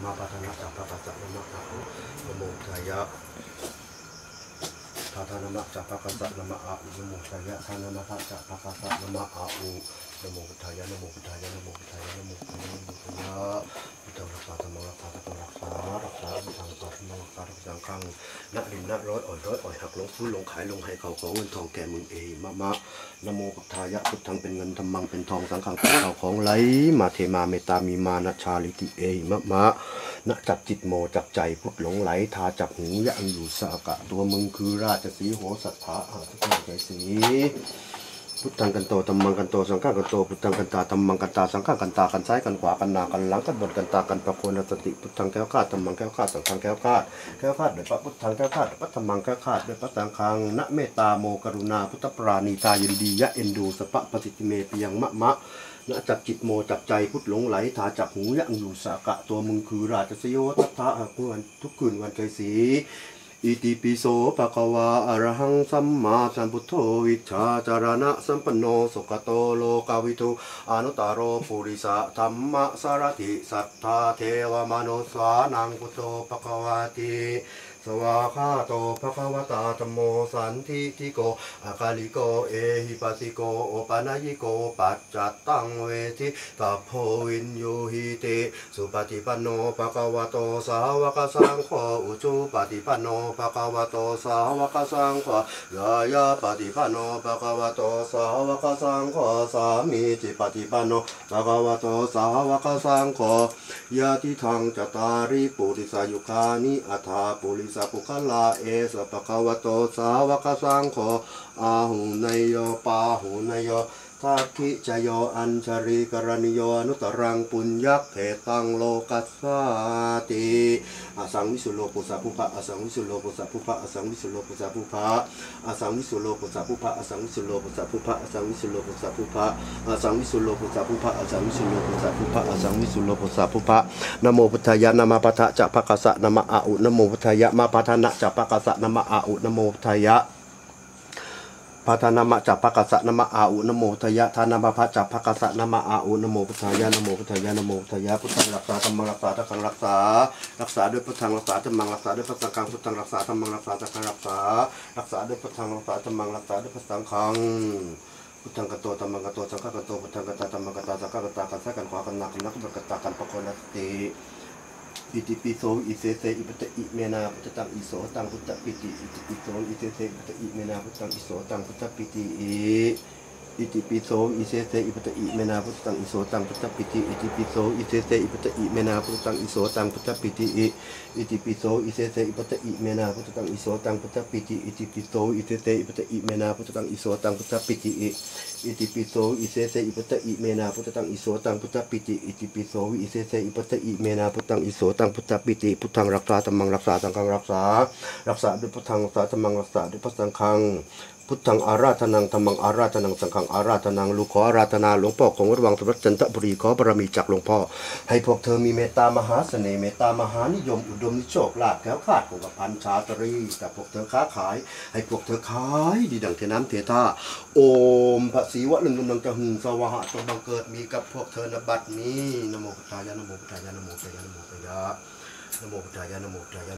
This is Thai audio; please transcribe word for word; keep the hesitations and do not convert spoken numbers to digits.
มาปะทานะสัพพะกัสสะนะมะอะอุนะโมพุทธายะทาทานามะสัพพะกัสสะนะมะอะอุนะโมพุทธายะทานามะสัพพะกัสสะนะมะอะอุนะโมพุทธายะนะโมพุทธายะนะโมพุทธายะนะโมพุทธายะนะโมพุทธายะพุทธังรักษาธรรมังรักษาสังฆังรักษารักษาพุทธังรักษาธรรมังรักษาสังฆังณริมณร้อยอ่อยร้อยอ่อยหักลงฟื้นลงขายลงให้เขาของเงินทองแก่มึงเองมะมะนะโมพุทธายะพุทธังเป็นเงินธรรมังเป็นทองสังฆังเป็นเขาของไหลมาเทมาเมตตามีมานะชาลิติเอมะมะณจับจิตโมจับใจพุทธหลงไหลทาจับหูยะอังอยู่สากะตัวมึงคือราชสีโหสัทธาอาทุกข์ใจสีพุทธังกันโตธัมมังกันโตสังฆังกันโตพุทธังกันตาธัมมังกันตาสังฆังกันตากันซ้ายกันขวากันหน้ากันหลังกันบนกันตากันประโคนสติพุทธังแก้วคาดธัมมังแก้วคาดสังฆังแก้วคาดแก้วคาดด้วยพระพุทธังแก้วคาดด้วยพระธรรมังแก้วคาดด้วยพระสังฆังณเมตตาโมกรุณาพุทธปราณีตายินดียะเอ็นดูสปะปฏิติเมปิยังมะมะณจับจิตโมจับใจพุทธหลงไหลทาจับหูยะอังอยู่สากะตัวมึงคือราชสยทัตถะทุกคืนวันใจสีอิติปิโสภะคะวาอะระหังสัมมาสัมพุทโธวิชชาจารณะสัมปันโนสุขโตโลกาวิทูอนุตตโรปุริสะธัมมะสารถิสัทธาเทวมนุสสานังพุทโธภะคะวาติสวาคาโตภะคะวตาธัมโมสันทิฏฐิโกอากาลิโกเอหิปัสสิโกโอปานายิโกปัจจัตตังเวทิตัพโพวินโยหิติสุปฏิปันโนภะคะวะโตสาวกสังโฆอุจุปฏิปันโนภะคะวะโตสาวกสังโฆยายาปฏิปันโนภะคะวะโตสาวกสังโฆสามีจิปฏิปันโนภะคะวะโตสาวกสังโฆยะติทังจตาริปุริสายุคานิอัฏฐาปุริสัพพุคลาเอสปะคะวะโตสาวกสังโฆอาหุนยโยปาหุนยโยทักขิจโยอัญชริกรณิโยอนุตรังปุญญักเขตังโลกัสสาติอาสังวิสุโลปุสะภุภะอาสังวิสุโลปุสะภุภะอาสังวิสุโลปุสะภุภะอาสังวิสุโลปุสะภุภะอาสังวิสุโลปุสะภุภะอาสังวิสุโลปุสะภุภะอาสังวิสุโลปุสะภุภะอาสังวิสุโลปุสะภุภะอาสังวิสุโลปุสะภุภะนะโมพุทธายะนะมะปะทะจะภะคะสะนะมะอะอุนะโมพุทธายะมะปะทะนะจะภะคะสะนะมะอะอุนะโมพุทธายะพาทานามะจับภะกัสสะนะมะอาอุนะโมพุทธายะทานามะพะจับภะกัสสะนะมะอาอุนะโมพุทธายะนะโมพุทธายะนะโมพุทธายะพุทธังรักษาธัมมังรักษาสังฆังรักษารักษาด้วยพุทธังรักษาธัมมังรักษาด้วยพระสังฆังพุทธังรักษาธัมมังรักษาสังฆังรักษารักษาด้วยพุทธังรักษาธัมมังรักษาด้วยพระสังฆังพุทธังกโตธัมมังกโตสังฆังกโตพุทธังกตาธัมมังกตาสังฆังกตากันซ้ายกันขวากันหน้ากันหลังกันตากันประโคนสติอิติปิโสอิเสเสอิปตะอิเมนาพุทธังอิโสตังพุทธปิติอิติปิโสอิเสเสอิปตะอิเมนาพุทธังอิโสตังพุทธปิติอิติปิโสอิเสเสอิปตะอิเมนาพุทธังอิโสตังพุทธปิติอิติปิโสอิเสเสอิปตะอิเมนาพุทธังอิโสตังพุทธปิติอิติปิโสอิเสเสอิปตะอิเมนาพุทธังอิโสตังพุทธปิติอิติปิโสอิเสเสอิปตะอิเมนาพุทธังอิโสตังพุทธปิติอิติปิโสอิเสเสอิปตะอิเมนาพุทธังอิโสตังพุทธปิติอิติปิโสอิเสเสอิปตะอิเมนาพุทธังอิโสตังพุทธปิติพุทธังรักษาธัมมังรักษาสังฆังรักษารักษาด้วยพุทธังรักษาธัมมังรักษาด้วยพระสังฆังพุทธังอาราธนังธัมมังอาราธนังสังฆังอาราธนังลูกขออาราธนาหลวงพ่อของวัดวังสมรัตจันทบุรีขอบารมีจากหลวงพ่อให้พวกเธอมีเมตตามหาเสน่ห์เมตตามหานิยมอุดมนิโชคลาภแก้วขาดของกับพันชาตรีแต่พวกเธอค้าขายให้พวกเธอขายดีดังเทน้ำเทท่าโอมพระศรีวะลึงกำลังจะหึงสวะหะจงบังเกิดมีกับพวกเธอณบัดนี้นะโมพุทธายะนะโมพุทธายะนะโมพุทธายะนะโมพุทธายะนะโมพุทธายะนะโมพุทธายะ